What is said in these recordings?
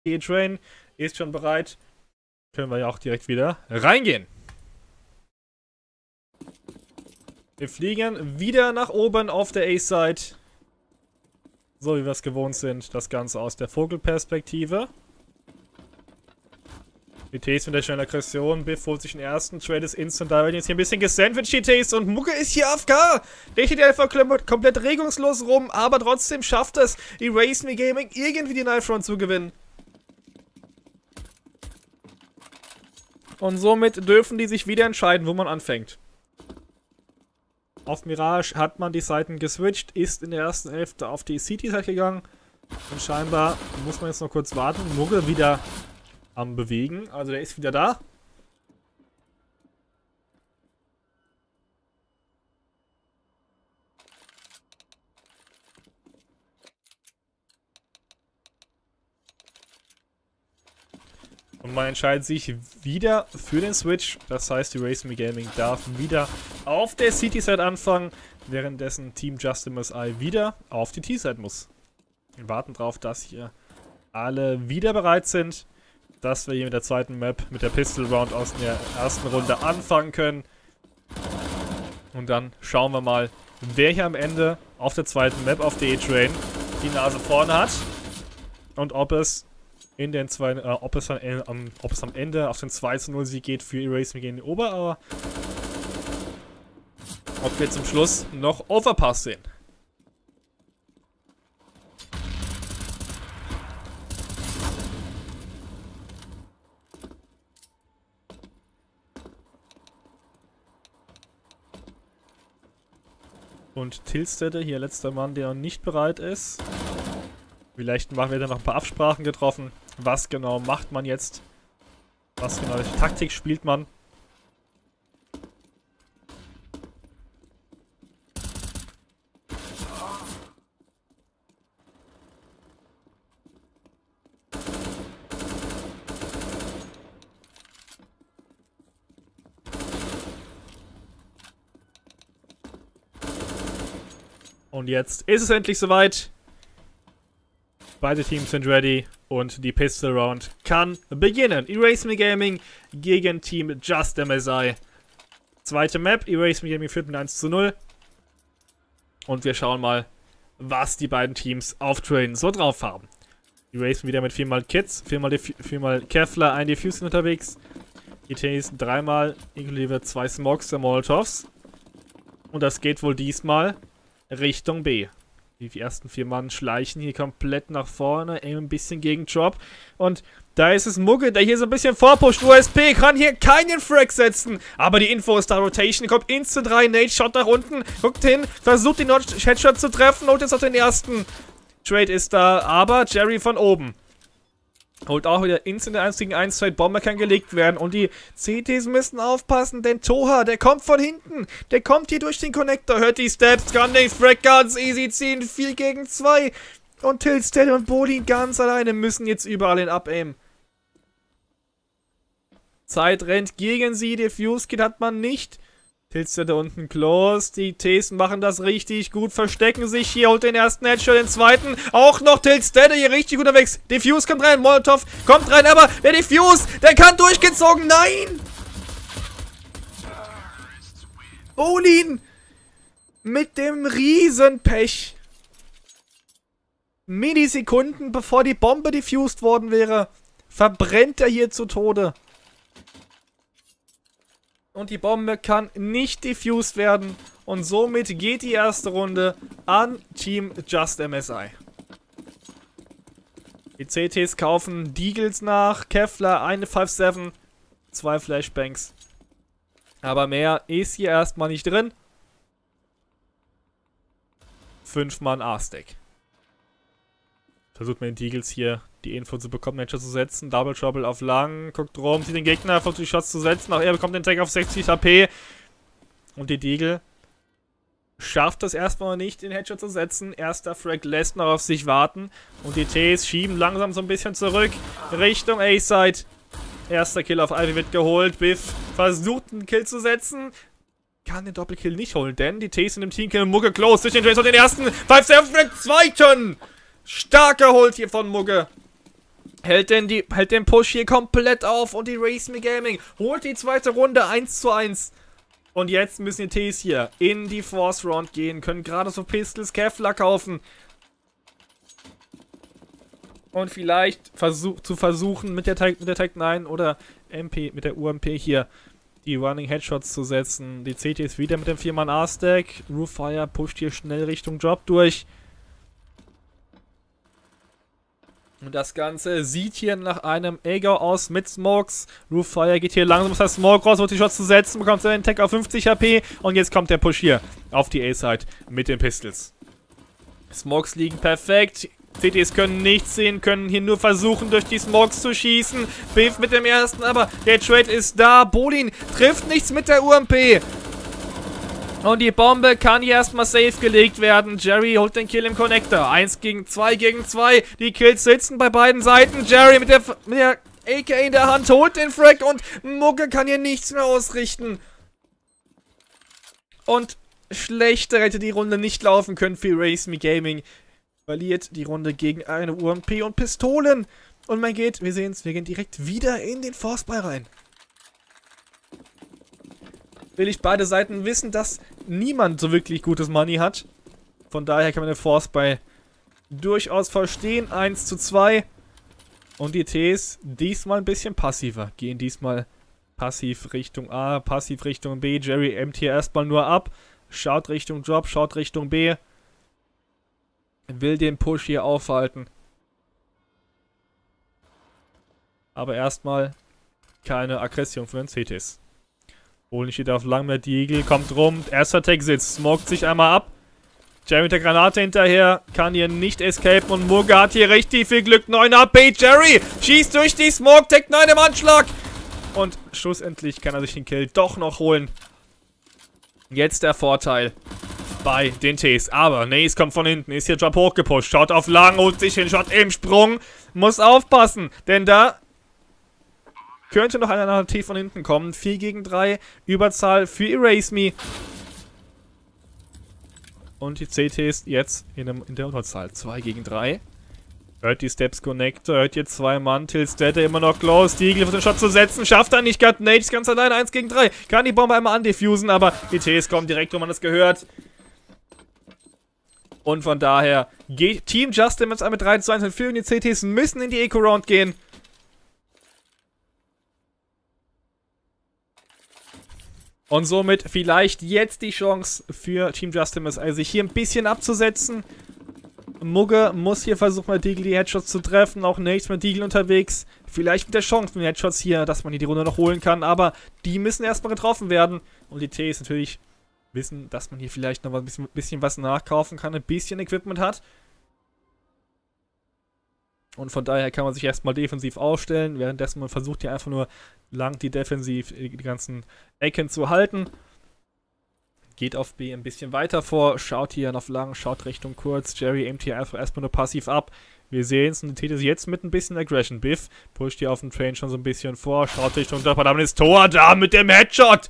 E-Train ist schon bereit. Können wir ja auch direkt wieder reingehen. Wir fliegen wieder nach oben auf der A-Side. So wie wir es gewohnt sind. Das Ganze aus der Vogelperspektive. GTs mit der schnellen Aggression. Biff holt sich den ersten. Trade ist instant. Da wird jetzt hier ein bisschen gesandwiched, GTs. Und Mucke ist hier AFK. Der steht einfach komplett regungslos rum. Aber trotzdem schafft es Erase Me Gaming irgendwie die Knife Run zu gewinnen. Und somit dürfen die sich wieder entscheiden, wo man anfängt. Auf Mirage hat man die Seiten geswitcht, ist in der ersten Hälfte auf die CT-Seite gegangen. Und scheinbar muss man jetzt noch kurz warten. Mugge wieder am Bewegen, also der ist wieder da. Und man entscheidet sich wieder für den Switch. Das heißt, Erase Me Gaming darf wieder auf der CT-Side anfangen, währenddessen Team Just MSI wieder auf die T-Side muss. Wir warten darauf, dass hier alle wieder bereit sind, dass wir hier mit der zweiten Map, mit der Pistol Round aus der ersten Runde anfangen können. Und dann schauen wir mal, wer hier am Ende auf der zweiten Map auf der E-Train die Nase vorne hat. Und ob es in den ob es am Ende auf den 2:0 Sieg geht für Erase Me gegen den Ober, ob wir zum Schluss noch Overpass sehen. Und Tilstead, hier letzter Mann, der noch nicht bereit ist. Vielleicht machen wir dann noch ein paar Absprachen getroffen. Was genau macht man jetzt? Was genau, welche Taktik spielt man? Und jetzt ist es endlich soweit. Beide Teams sind ready und die Pistol Round kann beginnen. Erase Me Gaming gegen Team Just MSI. Zweite Map, Erase Me Gaming führt mit 1:0. Und wir schauen mal, was die beiden Teams auf Train so drauf haben. Erase Me wieder mit 4x Kids, 4x Kevlar, ein Diffusion unterwegs. ETs 3x, inklusive 2 Smokes der Molotovs. Und das geht wohl diesmal Richtung B. Die ersten 4 Mann schleichen hier komplett nach vorne, ein bisschen gegen Drop. Und da ist es Mugge, der hier so ein bisschen vorpusht. USP kann hier keinen Frag setzen. Aber die Info ist da. Rotation kommt instant rein. Nate Shot nach unten. Guckt hin, versucht den Headshot zu treffen. Und jetzt auch den ersten. Trade ist da, aber Jerry von oben holt auch wieder instant 1 gegen 1 Trade. Bombe kann gelegt werden. Und die CTs müssen aufpassen, denn Toha, der kommt von hinten. Der kommt hier durch den Connector. Hört die Steps, kann den Frag ganz easy ziehen. 4 gegen 2. Und Tilstead und Bodin ganz alleine müssen jetzt überall in Up-Aim. Zeit rennt gegen sie. Diffuse Kit hat man nicht. Tilstead da unten close. Die Ts machen das richtig gut. Verstecken sich hier. Holt den ersten Headshot, den zweiten. Auch noch Tilstead hier richtig gut unterwegs. Diffuse kommt rein. Molotov kommt rein. Aber der Diffuse, der kann durchgezogen. Nein! Bolin mit dem Riesenpech. Millisekunden bevor die Bombe diffused worden wäre, verbrennt er hier zu Tode. Und die Bombe kann nicht diffused werden. Und somit geht die erste Runde an Team Just MSI. Die CTs kaufen Deagles nach. Kevlar, eine 5-7, 2 Flashbangs. Aber mehr ist hier erstmal nicht drin. 5 Mann A-Stack. Versucht man den Deagles hier die Info zu bekommen, den Headshot zu setzen. Double Trouble auf lang, guckt rum, sieht den Gegner, versucht die Shots zu setzen. Auch er bekommt den Tag auf 60 HP. Und die Deagle schafft es erstmal nicht, den Headshot zu setzen. Erster Frag lässt noch auf sich warten. Und die Ts schieben langsam so ein bisschen zurück Richtung A-Side. Erster Kill auf Ivy wird geholt. Biff versucht einen Kill zu setzen. Kann den Doppelkill nicht holen, denn die Ts in dem Teamkill. Mugge close durch den Tracer, den ersten. 5-7 Frag, zweiten. Stark geholt hier von Mugge. hält den Push hier komplett auf und die Race Me Gaming holt die zweite Runde 1:1. Und jetzt müssen die Ts hier in die Force Round gehen, können gerade so Pistols, Kevlar kaufen. Und vielleicht versuchen mit der Tag 9 oder MP, mit der UMP hier die Running Headshots zu setzen. Die CTs wieder mit dem 4-Mann A-Stack. Rooffire pusht hier schnell Richtung Drop durch. Und das Ganze sieht hier nach einem Egao aus mit Smokes. Rooffire geht hier langsam aus der Smoke raus, wird die Shots zu setzen, bekommt seinen Tag auf 50 HP. Und jetzt kommt der Push hier auf die A-Side mit den Pistols. Smokes liegen perfekt. CTs können nichts sehen, können hier nur versuchen, durch die Smokes zu schießen. Biff mit dem ersten, aber der Trade ist da. Bolin trifft nichts mit der UMP. Und die Bombe kann hier erstmal safe gelegt werden. Jerry holt den Kill im Connector. 1 gegen 2 gegen 2. Die Kills sitzen bei beiden Seiten. Jerry mit der AK in der Hand holt den Frag und Mugge kann hier nichts mehr ausrichten. Und schlechter hätte die Runde nicht laufen können für Race Me Gaming. Verliert die Runde gegen eine UMP und Pistolen. Und man geht, wir sehen es, wir gehen direkt wieder in den Force Buy rein. Will ich beide Seiten wissen, dass niemand so wirklich gutes Money hat. Von daher kann man den Force Buy durchaus verstehen. 1:2. Und die Ts diesmal ein bisschen passiver. Gehen diesmal passiv Richtung A, passiv Richtung B. Jerry emmt hier erstmal nur ab. Schaut Richtung Drop, schaut Richtung B. Will den Push hier aufhalten. Aber erstmal keine Aggression von den CTs. Bolin steht auf lang mit Eagle, kommt rum. Erster Tag sitzt, smoked sich einmal ab. Jerry mit der Granate hinterher, kann hier nicht escapen und Mugge hat hier richtig viel Glück. 9 AP, Jerry schießt durch die Smoke, Tag 9 im Anschlag. Und schlussendlich kann er sich den Kill doch noch holen. Jetzt der Vorteil bei den Ts. Aber Nace kommt von hinten, ist hier Drop hochgepusht, schaut auf lang, holt sich den Shot im Sprung. Muss aufpassen, denn da könnte noch einer Alternativ von hinten kommen. 4 gegen 3, Überzahl für Erase Me. Und die CTs jetzt in der Unterzahl. 2 gegen 3. Hört die Steps Connector, hört hier 2 Mann. Tilstead immer noch close. Die Eagle versucht den Shot zu setzen, schafft er nicht. Got Nate ganz allein, 1 gegen 3. Kann die Bombe einmal undiffusen, aber die Ts kommen direkt, wo man es gehört. Und von daher geht Team Justin mit 3:1 in Führung. Die CTs müssen in die Eco-Round gehen. Und somit vielleicht jetzt die Chance für Team Justin MSI, sich hier ein bisschen abzusetzen. Mugge muss hier versuchen, mal Deagle die Headshots zu treffen. Auch Nate mit Deagle unterwegs. Vielleicht mit der Chance mit den Headshots hier, dass man hier die Runde noch holen kann. Aber die müssen erstmal getroffen werden. Und die Ts natürlich wissen, dass man hier vielleicht noch ein bisschen was nachkaufen kann. Ein bisschen Equipment hat. Und von daher kann man sich erstmal defensiv aufstellen. Währenddessen man versucht hier einfach nur lang die ganzen Ecken zu halten. Geht auf B ein bisschen weiter vor, schaut hier auf lang, schaut Richtung kurz. Jerry aimt hier einfach erstmal nur passiv ab. Wir sehen es und die TT jetzt mit ein bisschen Aggression. Biff pusht hier auf dem Train schon so ein bisschen vor, schaut Richtung Drop, aber dann ist Tor da mit dem Headshot.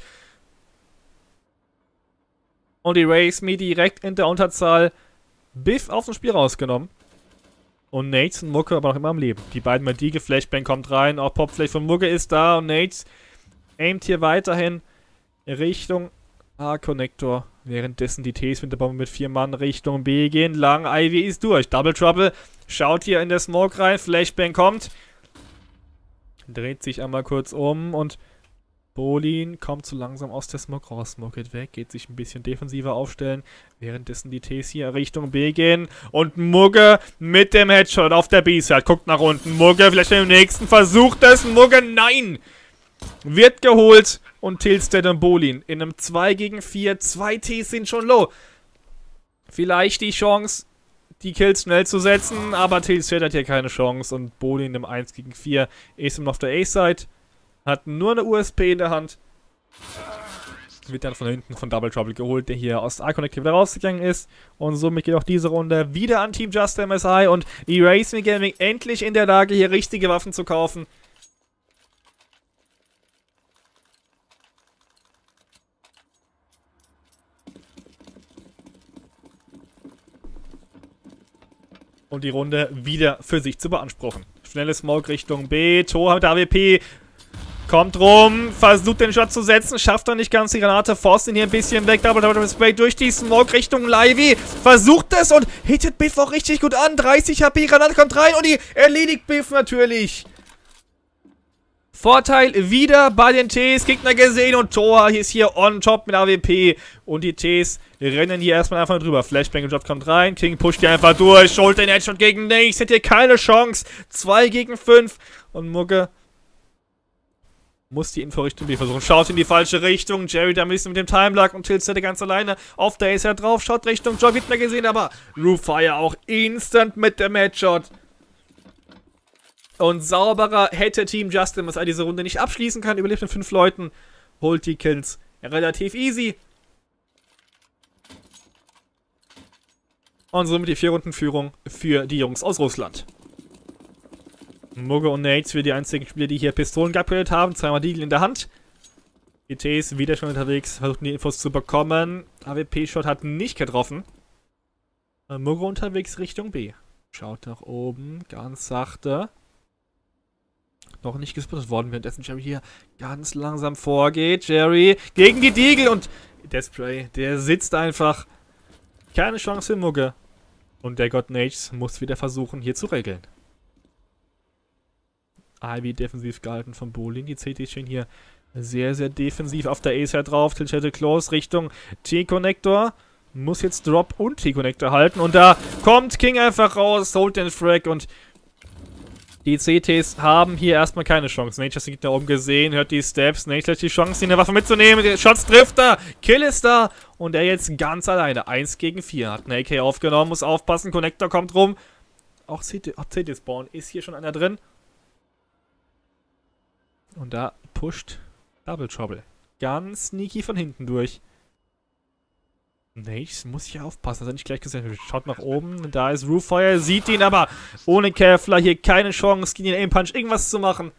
Und die Race Me direkt in der Unterzahl. Biff aus dem Spiel rausgenommen. Und Nates und Mugge aber noch immer am Leben. Die beiden mit Deagle, Flashbang kommt rein, auch Popflash von Mugge ist da und Nates aimt hier weiterhin Richtung A-Connector. Währenddessen die Ts mit der Bombe mit 4 Mann Richtung B gehen. Lang, Ivy ist durch. Double Trouble. Schaut hier in der Smoke rein. Flashbang kommt. Dreht sich einmal kurz um und Bolin kommt so langsam aus der Smoke raus. Smoke geht weg, geht sich ein bisschen defensiver aufstellen. Währenddessen die Ts hier Richtung B gehen. Und Mugge mit dem Headshot auf der B-Side. Guckt nach unten. Mugge vielleicht im nächsten versucht es. Mugge, nein! Wird geholt. Und Tilstead und Bolin in einem 2 gegen 4. 2 Ts sind schon low. Vielleicht die Chance, die Kills schnell zu setzen. Aber Tilstead hat hier keine Chance. Und Bolin in einem 1 gegen 4 ist immer auf der A-Side. Hat nur eine USP in der Hand. Wird dann von hinten von Double Trouble geholt, der hier aus A-Connective wieder rausgegangen ist. Und somit geht auch diese Runde wieder an Team Justin MSI. Und Erase Me Gaming endlich in der Lage, hier richtige Waffen zu kaufen. Und die Runde wieder für sich zu beanspruchen. Schnelle Smoke Richtung B. Tor mit AWP. Kommt rum, versucht den Shot zu setzen, schafft er nicht ganz die Granate, forst ihn hier ein bisschen weg, Double Spray durch die Smoke Richtung Livy, versucht es und hittet Biff auch richtig gut an, 30 HP, Granate kommt rein und die erledigt Biff natürlich. Vorteil wieder bei den Ts, Gegner gesehen und Tor ist hier on top mit AWP und die Ts rennen hier erstmal einfach drüber. Flashbang und Job kommt rein, King pusht hier einfach durch, holt den Headshot gegen Nace, hat hier keine Chance, 2 gegen 5 und Mugge muss die Info Richtung B versuchen. Schaut in die falsche Richtung. Jerry da ein bisschen mit dem Timelag und Tilster ganz alleine auf der Ace drauf. Schaut Richtung Joy, wird mehr gesehen, aber Roofire auch instant mit dem Headshot. Und sauberer hätte Team Justin, was diese Runde nicht abschließen kann. Überlebt mit 5 Leuten. Holt die Kills relativ easy. Und somit die 4-Runden-Führung für die Jungs aus Russland. Mugge und Nates für die einzigen Spieler, die hier Pistolen geupgradet haben. Zweimal Deagle in der Hand. ETs wieder schon unterwegs, versuchen die Infos zu bekommen. AWP-Shot hat nicht getroffen. Mugge unterwegs Richtung B. Schaut nach oben, ganz sachte. Noch nicht gespottet worden, währenddessen Jerry hier ganz langsam vorgeht. Jerry gegen die Deagle und der Spray, der sitzt einfach. Keine Chance für Mugge. Und der Gott Nates muss wieder versuchen, hier zu regeln. Ivy defensiv gehalten von Bolin. Die CTs stehen hier sehr, sehr defensiv auf der Ace drauf. Tilchette Close Richtung T-Connector. Muss jetzt Drop und T-Connector halten. Und da kommt King einfach raus, holt den Frag und die CTs haben hier erstmal keine Chance. Nature liegt da oben gesehen, hört die Steps. Nature hat die Chance, ihn der Waffe mitzunehmen. Der Shots trifft er. Kill ist da. Und er jetzt ganz alleine. 1 gegen 4. Hat eine AK aufgenommen, muss aufpassen. Connector kommt rum. Auch CT-Spawn. Ist hier schon einer drin? Und da pusht Double Trouble. Ganz sneaky von hinten durch. Nace muss hier aufpassen, dass er nicht gleich gesehen wird. Schaut nach oben. Da ist Roofire. Sieht ihn aber ohne Kevlar hier keine Chance, gegen den Aim-Punch irgendwas zu machen.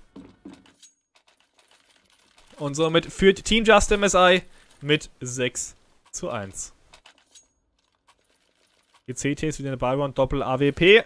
Und somit führt Team Just MSI mit 6:1. Die CTs wieder eine Ballround Doppel AWP.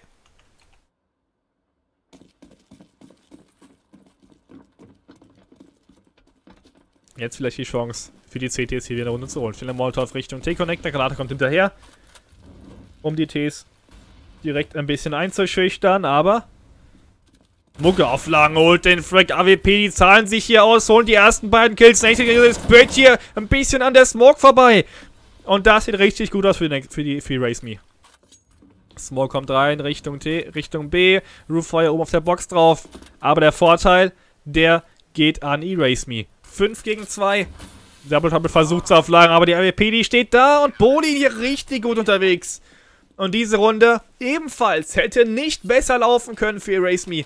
Jetzt vielleicht die Chance für die CTs hier wieder eine Runde zu holen. Schneller Molotov Richtung T-Connector. Granate kommt hinterher. Um die Ts direkt ein bisschen einzuschüchtern, aber Mugge Auflagen holt den Frag AWP. Die zahlen sich hier aus, holen die ersten beiden Kills. Nächstes Sprayt hier ein bisschen an der Smoke vorbei. Und das sieht richtig gut aus für Raise Me. Smoke kommt rein Richtung T, Richtung B. Rooffire oben auf der Box drauf. Aber der Vorteil, der geht an Erase Me. 5 gegen 2. Double Trouble versucht zu auflagen, aber die AWP, die steht da und Bolin hier richtig gut unterwegs. Und diese Runde ebenfalls hätte nicht besser laufen können für Erase Me.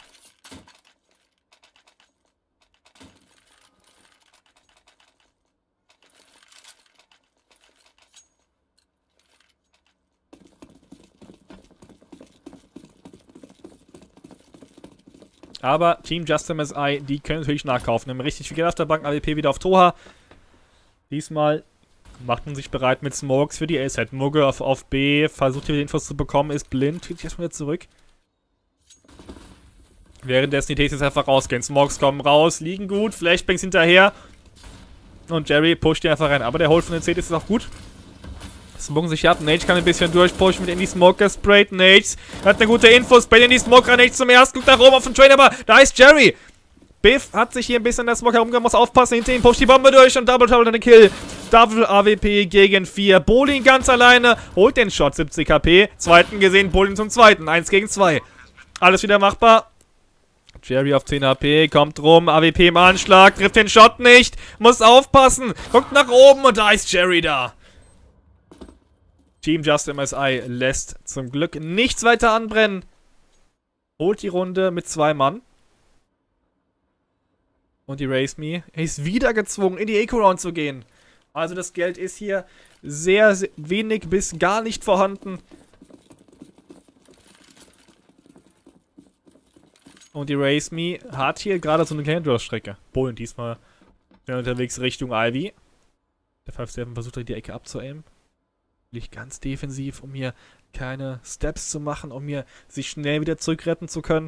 Aber Team Just MSI, die können natürlich nachkaufen. Haben richtig viel Geld auf der Bank, AWP wieder auf Toha. Diesmal macht man sich bereit mit Smokes für die A-Side. Mugge auf B, versucht hier die Infos zu bekommen, ist blind, zieht sich erstmal wieder zurück. Währenddessen die Ts jetzt einfach rausgehen. Smokes kommen raus, liegen gut, Flashbangs hinterher. Und Jerry pusht die einfach rein. Aber der Hold von den CTs ist auch gut. Smoken sich ab. Nate kann ein bisschen durchpushen, mit in die Smoke gesprayt. Nate hat eine gute Info. Sprayt in die Smoke rein. Nate zum ersten. Guckt nach oben auf den Train, aber da ist Jerry. Biff hat sich hier ein bisschen in der Smoke herumgegangen. Muss aufpassen. Hinter ihm pusht die Bombe durch und Double Trouble den Kill. Double AWP gegen 4. Bolin ganz alleine. Holt den Shot. 70 HP. Zweiten gesehen. Bolin zum zweiten. 1 gegen 2. Alles wieder machbar. Jerry auf 10 HP. Kommt rum. AWP im Anschlag. Trifft den Shot nicht. Muss aufpassen. Guckt nach oben und da ist Jerry da. Team Just MSI lässt zum Glück nichts weiter anbrennen. Holt die Runde mit 2 Mann. Und die Raise Me ist wieder gezwungen, in die Eco-Round zu gehen. Also das Geld ist hier sehr, sehr wenig bis gar nicht vorhanden. Und die Raise Me hat hier gerade so eine kleine Durchstrecke. Bolin diesmal unterwegs Richtung Ivy. Der 5-7 versucht die Ecke abzuaimen. Nicht ganz defensiv, um hier keine Steps zu machen, um hier sich schnell wieder zurückretten zu können.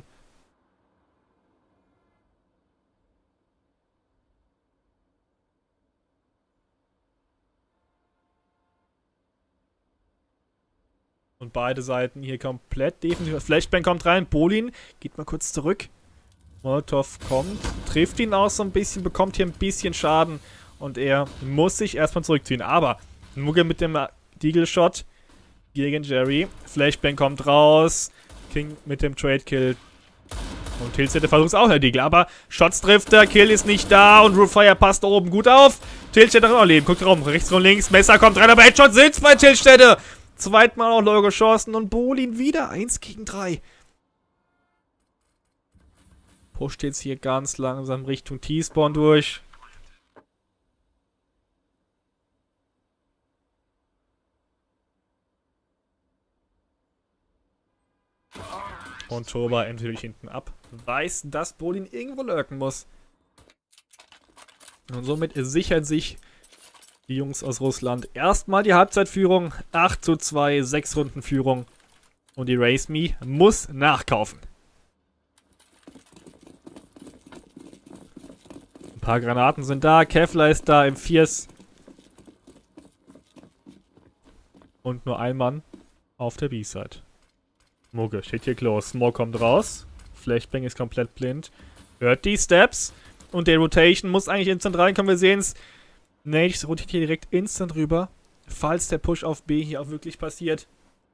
Und beide Seiten hier komplett defensiv. Flashbang kommt rein, Bolin geht mal kurz zurück. Molotov kommt, trifft ihn auch so ein bisschen, bekommt hier ein bisschen Schaden. Und er muss sich erstmal zurückziehen. Aber Mugge mit dem Deagle Shot gegen Jerry. Flashbang kommt raus. King mit dem Trade Kill. Und Tilstedt versucht es auch, Herr Deagle. Aber Shots trifft er, Kill ist nicht da. Und Roofire passt da oben gut auf. Tilstedt hat noch Leben. Guckt rum, rechts und links. Messer kommt rein, aber Headshot sitzt bei Tilstedt. Zweitmal auch Logo Chancen und Bolin wieder 1 gegen 3. Pusht jetzt hier ganz langsam Richtung T-Spawn durch. Und Toba natürlich hinten ab. Weiß, dass Bolin irgendwo lurken muss. Und somit sichern sich die Jungs aus Russland erstmal die Halbzeitführung. 8:2, 6 Runden Führung. Und die Erase Me muss nachkaufen. Ein paar Granaten sind da. Kevlar ist da im Fierce. Und nur ein Mann auf der B-Side. Mugge steht hier close. Small kommt raus. Flashbang ist komplett blind. Hört die Steps. Und der Rotation muss eigentlich instant reinkommen. Wir sehen es. Nage rotiert hier direkt instant rüber. Falls der Push auf B hier auch wirklich passiert.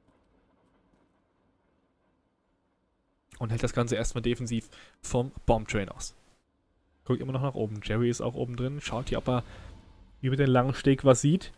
Und hält das Ganze erstmal defensiv vom Bombtrain aus. Guckt immer noch nach oben. Jerry ist auch oben drin. Schaut hier, ob er über den langen Steg was sieht.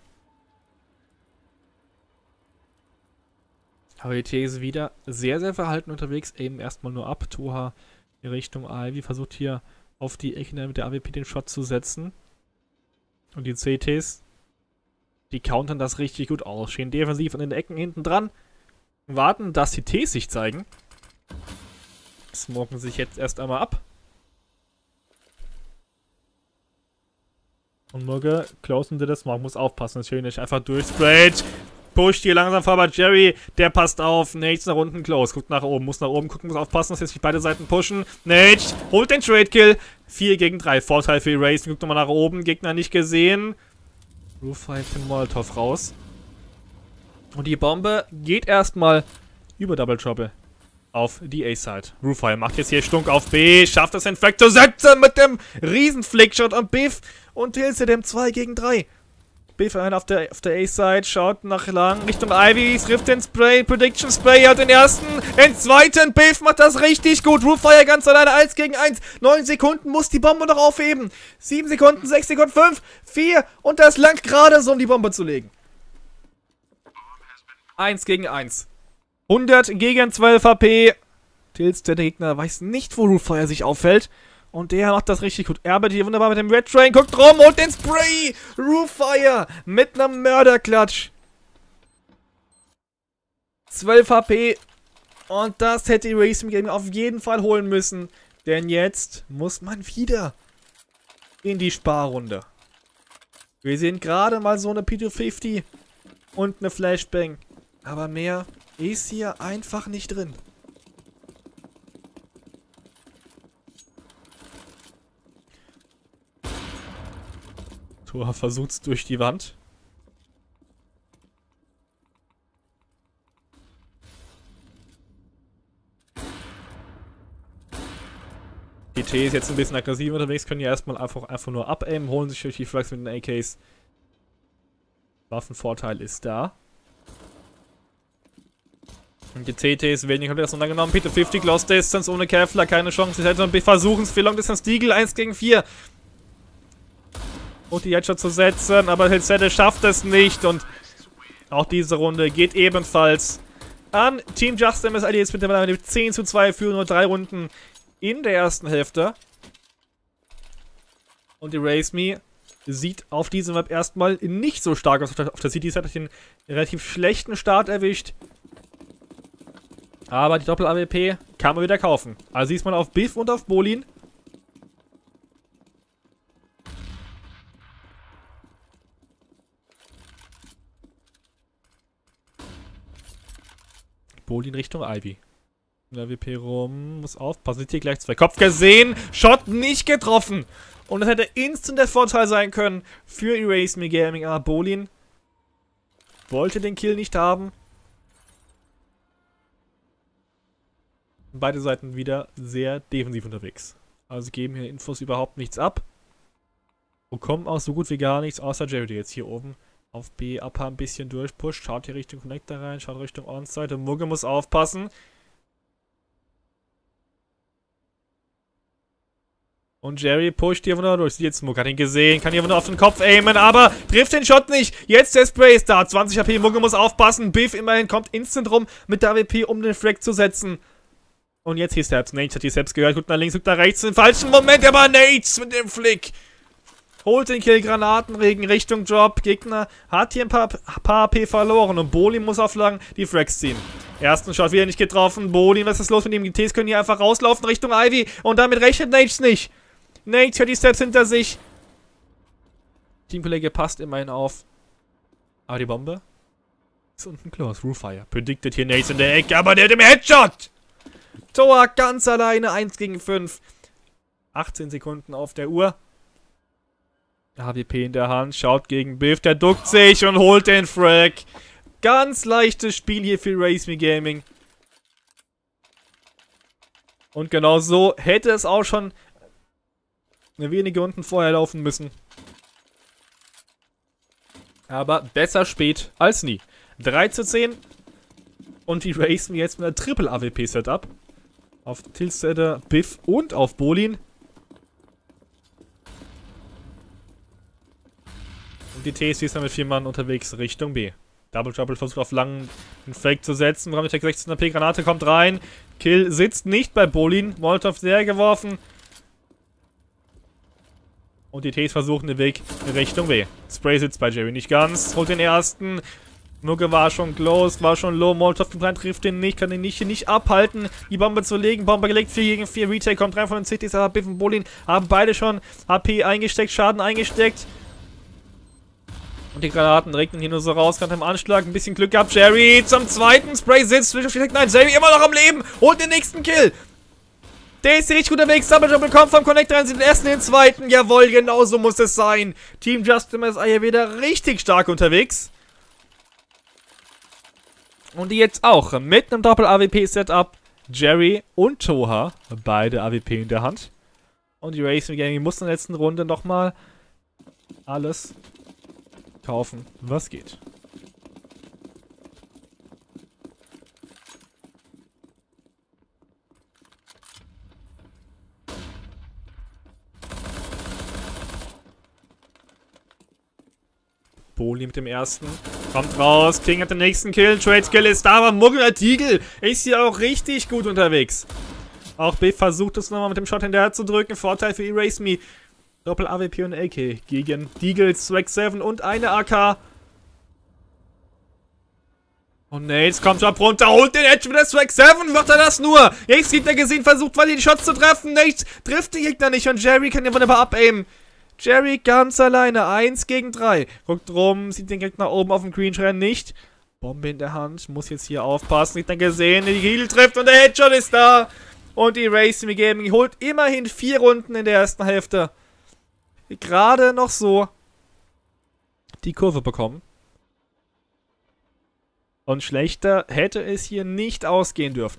HWT ist wieder sehr, sehr verhalten unterwegs. Eben erstmal nur ab. Toha in Richtung Ivy. Versucht hier auf die Ecke mit der AWP den Shot zu setzen. Und die CTs, die countern das richtig gut aus. Stehen defensiv an den Ecken hinten dran. Warten, dass die Ts sich zeigen. Smoken sich jetzt erst einmal ab. Und Mugge, close into the smoke, muss aufpassen. Das schön nicht einfach durchsprayt. Pusht hier langsam vor, aber Jerry, der passt auf. Nate nach unten, close. Guckt nach oben, muss nach oben gucken, muss aufpassen, dass jetzt nicht beide Seiten pushen. Nate holt den Trade Kill. 4 gegen 3. Vorteil für Erase. Guckt nochmal nach oben. Gegner nicht gesehen. Roofire den Molotov raus. Und die Bombe geht erstmal über Double Trouble auf die A-Side. Roofire macht jetzt hier Stunk auf B. Schafft es, den Fleck zu setzen mit dem riesen Flickshot und Biff. Und Tilse dem 2 gegen 3. Biff auf der A-Side, schaut nach lang Richtung Ivy, trifft den Spray, Prediction Spray, hat den ersten, den zweiten, Biff macht das richtig gut, Roofire ganz alleine, 1 gegen 1, 9 Sekunden, muss die Bombe noch aufheben, 7 Sekunden, 6 Sekunden, 5, 4 und das langt gerade so, um die Bombe zu legen. 1 gegen 1. 100 gegen 12 HP. Tills, der Gegner, weiß nicht, wo Roofire sich auffällt. Und der macht das richtig gut. Er arbeitet hier wunderbar mit dem Red Train. Guckt rum und den Spray. Roofire mit einem Mörderklatsch. 12 HP. Und das hätte die Racing Game auf jeden Fall holen müssen. Denn jetzt muss man wieder in die Sparrunde. Wir sehen gerade mal so eine P250 und eine Flashbang. Aber mehr ist hier einfach nicht drin. Tor versucht's durch die Wand. Die T ist jetzt ein bisschen aggressiv unterwegs, können ja erstmal einfach nur abaimen, holen sich durch die Flags mit den AKs. Waffenvorteil ist da. Und die CTs werden komplett auseinandergenommen. Peter 50, Lost Distance ohne Kevlar, keine Chance. Sie versuchen es für Long Distance Deagle 1 gegen 4. Und die Headshot zu setzen, aber Hilsette schafft es nicht. Und auch diese Runde geht ebenfalls an Team Just MSI, die jetzt mittlerweile mit 10:2 führen, nur 3 Runden in der ersten Hälfte. Und die Erase Me sieht auf diesem Map erstmal nicht so stark aus. Auf der City-Side hat den relativ schlechten Start erwischt. Aber die Doppel-AWP kann man wieder kaufen. Also diesmal auf Biff und auf Bolin. Bolin Richtung Ivy. Der WP rum, muss aufpassen. Sieht hier gleich 2 Kopf gesehen. Shot nicht getroffen. Und das hätte instant der Vorteil sein können für Erase Me Gaming. Aber Bolin wollte den Kill nicht haben. Beide Seiten wieder sehr defensiv unterwegs. Also geben hier Infos überhaupt nichts ab. Und kommen auch so gut wie gar nichts, außer Jerry, der jetzt hier oben auf B Upper ein bisschen durchpusht. Schaut hier Richtung Connector rein, schaut Richtung Onside. Und Mugge muss aufpassen. Und Jerry pusht hier wunderbar durch. Sieht jetzt Mugge, hat ihn gesehen, kann hier wunderbar auf den Kopf aimen, aber trifft den Shot nicht. Jetzt der Spray ist da, 20 HP, Mugge muss aufpassen. Biff immerhin kommt instant rum mit der AWP, um den Frag zu setzen. Und jetzt hier Steps. Nate hat hier Steps gehört, guckt nach links, guckt nach rechts. Im falschen Moment, aber Nate mit dem Flick. Holt den Kill, Granatenregen Richtung Drop. Gegner hat hier ein paar AP verloren. Und Bolin muss auf lang die Frags ziehen. Ersten Shot wieder nicht getroffen. Bolin, was ist los mit ihm? Die Ts können hier einfach rauslaufen Richtung Ivy. Und damit rechnet Nate nicht. Nate hört die Steps hinter sich. Teamkollege passt immerhin auf. Aber die Bombe ist unten close. Roofire predicted hier Nate in der Ecke, aber der hat den Headshot. Tor ganz alleine, 1 gegen 5. 18 Sekunden auf der Uhr. HWP in der Hand, schaut gegen Biff, der duckt sich und holt den Frag. Ganz leichtes Spiel hier für Erase Me Gaming. Und genau so hätte es auch schon wenige Runden vorher laufen müssen. Aber besser spät als nie. 3:10. Und die Erase Me jetzt mit einer Triple AWP Setup. Auf Tilsteader, Biff und auf Bolin. Und die TSC ist dann mit 4 Mann unterwegs Richtung B. Double versucht auf langen einen Fake zu setzen. Rammitech 16 AP, Granate kommt rein. Kill sitzt nicht bei Bolin. Molotov sehr geworfen. Und die Ts versuchen den Weg Richtung B. Spray sitzt bei Jerry nicht ganz. Holt den ersten. Mugge war schon close, war schon low. Molotov trifft den nicht, kann den nicht abhalten, die Bombe zu legen. Bombe gelegt, 4 gegen 4. Retake kommt rein von den Cities, aber Biff und Bolin haben beide schon HP eingesteckt, Schaden eingesteckt. Und die Granaten regnen hier nur so raus, kann im Anschlag ein bisschen Glück gehabt. Jerry zum zweiten, Spray sitzt, nein, Jerry immer noch am Leben, holt den nächsten Kill. Der ist hier richtig gut unterwegs, Double Jump bekommt vom Connector rein, den ersten, den zweiten. Jawohl, genau so muss es sein. Team Just MSI hier wieder richtig stark unterwegs. Und die jetzt auch mit einem Doppel-AWP-Setup. Jerry und Toha, beide AWP in der Hand. Und die Erase Me Gaming muss in der letzten Runde nochmal alles kaufen, was geht. Bolin mit dem ersten. Kommt raus. King hat den nächsten Kill. Trade Skill ist da, aber Mugge Tiegel ist hier auch richtig gut unterwegs. Auch B versucht es nochmal mit dem Shot hinterher zu drücken. Vorteil für Erase Me. Doppel AWP und AK gegen Deagle, Swag 7 und eine AK. Und Nate kommt ab runter, holt den Edge mit der Swag 7. Macht er das nur? Jetzt sieht er gesehen, versucht weil die Shots zu treffen. Nate trifft den Gegner nicht und Jerry kann den wunderbar abaimen. Jerry ganz alleine, 1 gegen 3. Guckt rum, sieht den Gegner oben auf dem Greenschrein nicht. Bombe in der Hand, muss jetzt hier aufpassen. Sieht dann gesehen, die Heal trifft und der Headshot ist da. Und die Erase Me Gaming holt immerhin 4 Runden in der ersten Hälfte. Gerade noch so die Kurve bekommen. Und schlechter hätte es hier nicht ausgehen dürfen.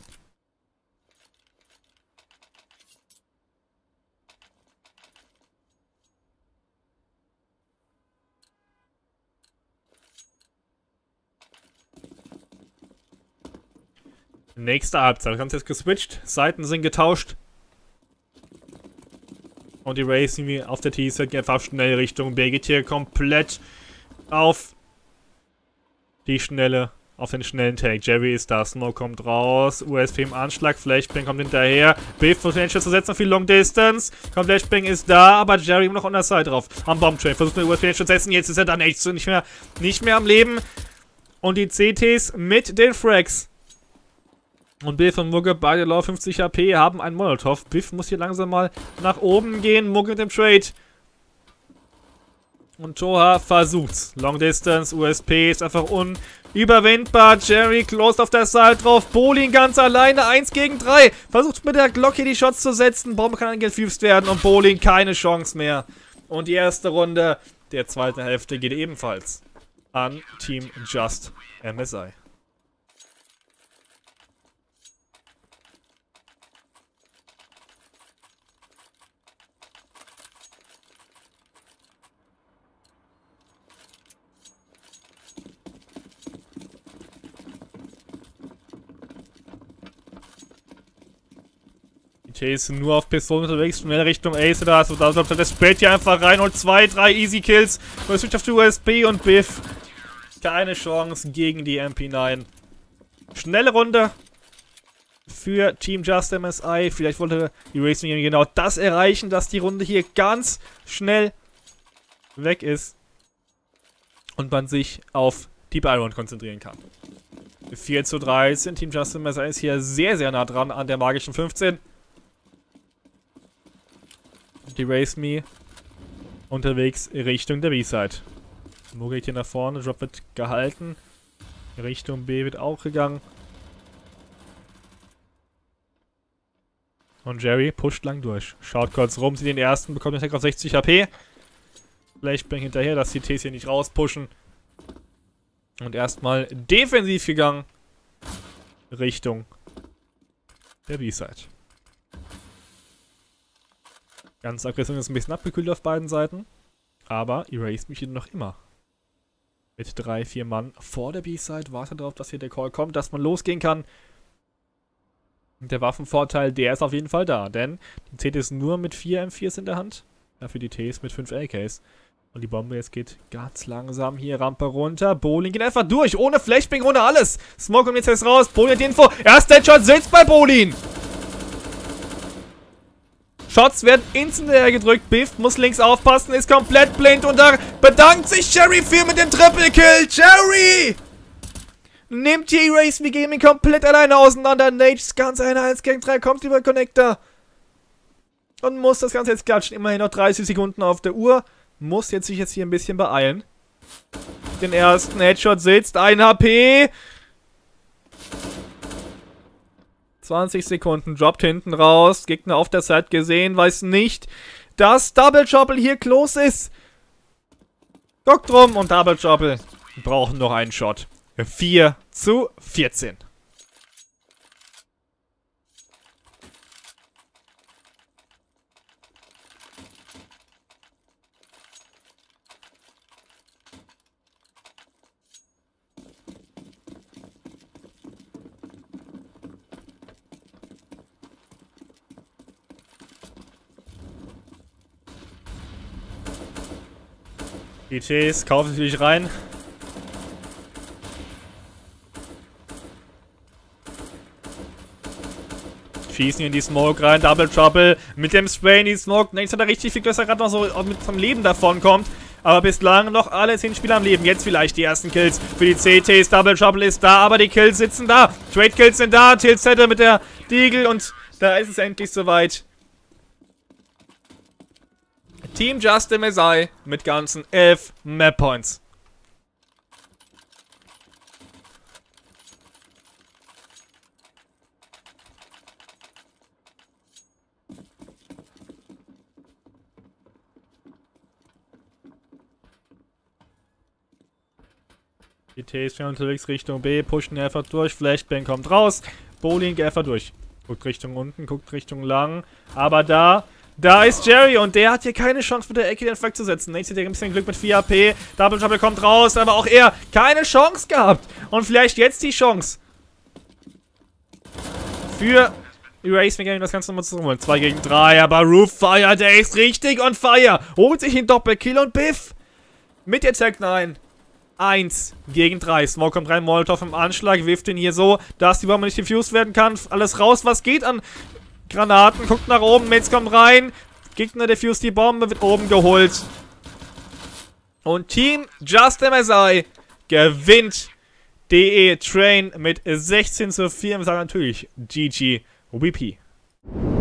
Nächste Halbzeit. Das Ganze ist geswitcht. Seiten sind getauscht. Und die Erase Me auf der T-Set geht einfach schnell Richtung B. Geht hier komplett auf die schnelle, auf den schnellen Take. Jerry ist da. Smoke kommt raus. USP im Anschlag. Flashbang kommt hinterher. Biff versucht den Shot zu setzen auf die Long Distance. Kommt Flashbang ist da, aber Jerry immer noch on der Side drauf. Am Bombtrain. Versucht den USP zu setzen. Jetzt ist er dann echt nicht mehr am Leben. Und die CTs mit den Frags. Und Biff und Mugge, beide low 50 HP, haben einen Molotov. Biff muss hier langsam mal nach oben gehen. Mugge mit dem Trade. Und Toha versucht's. Long Distance, USP ist einfach unüberwindbar. Jerry closed auf der Seite drauf. Bolin ganz alleine, 1 gegen 3. Versucht mit der Glock hier die Shots zu setzen. Bombe kann angefused werden und Bolin keine Chance mehr. Und die erste Runde der zweiten Hälfte geht ebenfalls an Team Just MSI. Ist nur auf Pistolen unterwegs, schnell Richtung Ace da, also da das sprayt hier einfach rein und 2, 3 Easy Kills. Man switcht auf die USB und Biff. Keine Chance gegen die MP9. Schnelle Runde für Team Just MSI. Vielleicht wollte die Racing Game genau das erreichen, dass die Runde hier ganz schnell weg ist und man sich auf die Byron konzentrieren kann. 4:13. Team Just MSI ist hier sehr, sehr nah dran an der magischen 15. Die Race Me unterwegs Richtung der B-Side. Mo geht hier nach vorne, Drop wird gehalten. Richtung B wird auch gegangen. Und Jerry pusht lang durch. Schaut kurz rum, sieht den ersten, bekommt den Tag auf 60 HP. Flashbang hinterher, dass die Ts hier nicht rauspushen. Und erstmal defensiv gegangen Richtung der B-Side. Ganze Aggression ist ein bisschen abgekühlt auf beiden Seiten. Aber Erase mich hier noch immer. Mit 3, 4 Mann vor der B-Side. Wartet darauf, dass hier der Call kommt, dass man losgehen kann. Und der Waffenvorteil, der ist auf jeden Fall da. Denn die CT ist nur mit 4 M4s in der Hand. Dafür die Ts mit 5 AKs. Und die Bombe jetzt geht ganz langsam hier Rampe runter. Bolin geht einfach durch. Ohne Flashbang, ohne alles. Smoke kommt jetzt raus. Bolin hat die Info. Erster Headshot sitzt bei Bolin. Shots werden instant gedrückt. Biff muss links aufpassen, ist komplett blind und da bedankt sich Jerry für mit dem Triple Kill. Jerry nimmt hier Erase Me Gaming komplett alleine auseinander. Nate ganz eine 1 gegen 3 kommt über Connector und muss das Ganze jetzt klatschen. Immerhin noch 30 Sekunden auf der Uhr. Muss jetzt sich hier ein bisschen beeilen. Den ersten Headshot sitzt, 1 HP. 20 Sekunden, droppt hinten raus. Gegner auf der Side gesehen, weiß nicht, dass Double Trouble hier close ist. Guckt drum und Double Trouble brauchen noch einen Shot. 4:14. Die Ts kaufen natürlich rein. Schießen hier in die Smoke rein. Double Trouble mit dem Spray in die Smoke. Jetzt hat er richtig viel Glück, dass er gerade noch so mit vom Leben davon kommt. Aber bislang noch alle 10 Spieler am Leben. Jetzt vielleicht die ersten Kills für die CTs. Double Trouble ist da, aber die Kills sitzen da. Trade Kills sind da. Tiltzette mit der Deagle und da ist es endlich soweit. Team Just MSI mit ganzen 11 Map Points. Die T ist schon unterwegs Richtung B, pushen einfach durch, Flashbang kommt raus, Bolin geht einfach durch. Guckt Richtung unten, guckt Richtung lang, aber da ist Jerry und der hat hier keine Chance mit der Ecke den Fuck zu setzen. Nate hat ein bisschen Glück mit 4 AP. Double Trouble kommt raus, aber auch er keine Chance gehabt. Und vielleicht jetzt die Chance für Erase Me Gaming das Ganze nochmal zu holen. 2 gegen 3, aber Rooffire, der ist richtig on fire. Holt sich den Doppelkill und Biff mit der Tag 9. 1 gegen 3. Smoke kommt rein, Molotov im Anschlag, wirft ihn hier so, dass die Bombe nicht diffused werden kann. Alles raus, was geht an Granaten, guckt nach oben, Mates kommt rein. Gegner diffused die Bombe, wird oben geholt. Und Team Just MSI gewinnt DE Train mit 16:4. Wir sagen natürlich GG WP.